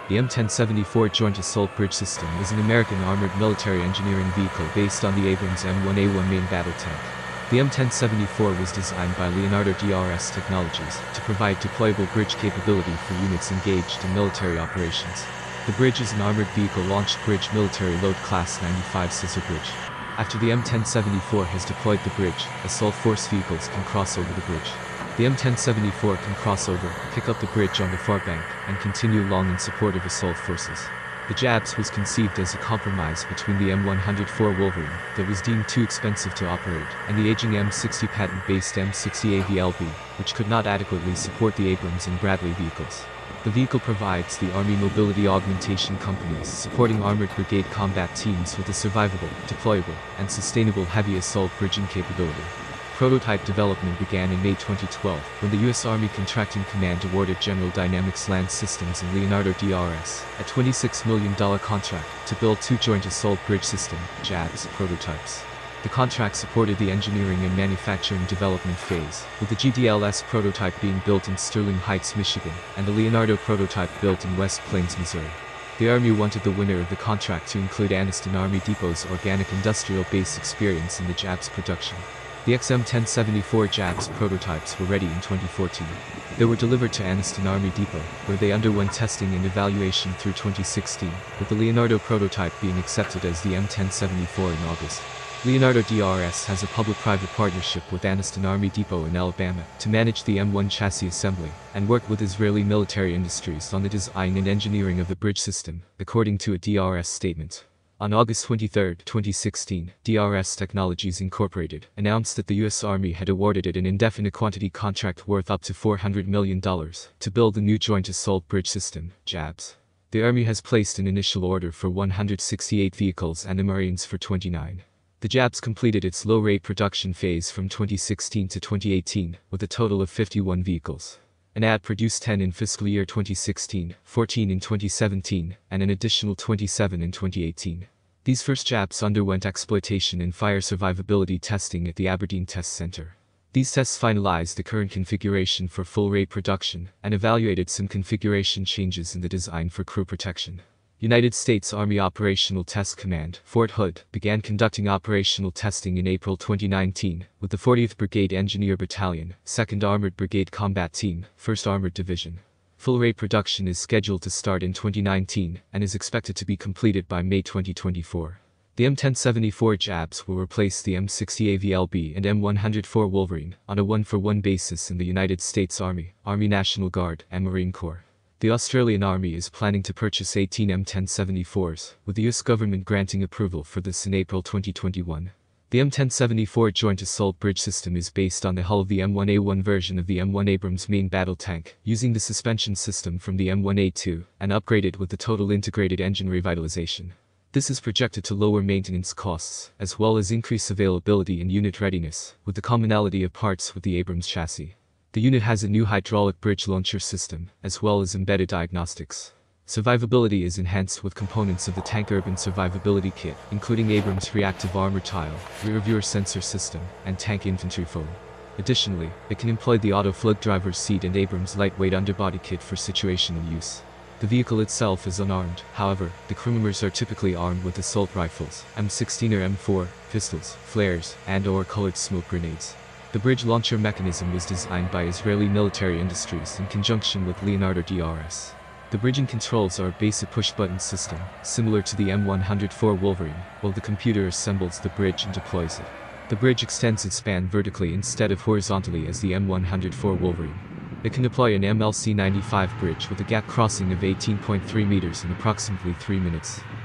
The M1074 Joint Assault Bridge System is an American armored military engineering vehicle based on the Abrams M1A1 main battle tank. The M1074 was designed by Leonardo DRS Technologies to provide deployable bridge capability for units engaged in military operations. The bridge is an armored vehicle launched bridge military load class 95 Scissor Bridge. After the M1074 has deployed the bridge, assault force vehicles can cross over the bridge. The M1074 can cross over, pick up the bridge on the far bank, and continue along in support of assault forces. The JABS was conceived as a compromise between the M104 Wolverine, that was deemed too expensive to operate, and the aging M60 patent-based M60 AVLB, which could not adequately support the Abrams and Bradley vehicles. The vehicle provides the Army Mobility Augmentation Companies supporting armored brigade combat teams with a survivable, deployable, and sustainable heavy assault bridging capability. Prototype development began in May 2012, when the U.S. Army Contracting Command awarded General Dynamics Land Systems and Leonardo DRS a $26 million contract to build two Joint Assault Bridge System (JABS) prototypes. The contract supported the engineering and manufacturing development phase, with the GDLS prototype being built in Sterling Heights, Michigan, and the Leonardo prototype built in West Plains, Missouri. The Army wanted the winner of the contract to include Anniston Army Depot's organic industrial base experience in the JABS production. The XM1074 JABS prototypes were ready in 2014. They were delivered to Anniston Army Depot, where they underwent testing and evaluation through 2016, with the Leonardo prototype being accepted as the M1074 in August. Leonardo DRS has a public-private partnership with Anniston Army Depot in Alabama to manage the M1 chassis assembly, and work with Israeli military industries on the design and engineering of the bridge system, according to a DRS statement. On August 23, 2016, DRS Technologies Incorporated announced that the U.S. Army had awarded it an indefinite quantity contract worth up to $400 million to build the new Joint Assault Bridge System, JABS. The Army has placed an initial order for 168 vehicles and the Marines for 29. The JABS completed its low-rate production phase from 2016 to 2018, with a total of 51 vehicles. An ad produced 10 in fiscal year 2016, 14 in 2017, and an additional 27 in 2018. These first JABS underwent exploitation and fire survivability testing at the Aberdeen Test Center. These tests finalized the current configuration for full-rate production, and evaluated some configuration changes in the design for crew protection. United States Army Operational Test Command, Fort Hood, began conducting operational testing in April 2019, with the 40th Brigade Engineer Battalion, 2nd Armored Brigade Combat Team, 1st Armored Division. Full-rate production is scheduled to start in 2019, and is expected to be completed by May 2024. The M1074 JABS will replace the M60 AVLB and M104 Wolverine, on a one-for-one basis in the United States Army, Army National Guard, and Marine Corps. The Australian Army is planning to purchase 18 M1074s, with the US government granting approval for this in April 2021. The M1074 Joint Assault Bridge System is based on the hull of the M1A1 version of the M1 Abrams main battle tank, using the suspension system from the M1A2, and upgraded with the total integrated engine revitalization. This is projected to lower maintenance costs, as well as increase availability and unit readiness, with the commonality of parts with the Abrams chassis. The unit has a new hydraulic bridge launcher system, as well as embedded diagnostics. Survivability is enhanced with components of the Tank Urban Survivability Kit, including Abrams Reactive Armor Tile, rear-view sensor system, and tank infantry foam. Additionally, it can employ the Auto Flood Driver's Seat and Abrams Lightweight Underbody Kit for situational use. The vehicle itself is unarmed, however, the crew members are typically armed with assault rifles, M16 or M4, pistols, flares, and/or colored smoke grenades. The bridge launcher mechanism was designed by Israeli Military Industries in conjunction with Leonardo DRS. The bridging controls are a basic push-button system, similar to the M104 Wolverine, while the computer assembles the bridge and deploys it. The bridge extends its span vertically instead of horizontally as the M104 Wolverine. It can deploy an MLC-95 bridge with a gap crossing of 18.3 meters in approximately 3 minutes.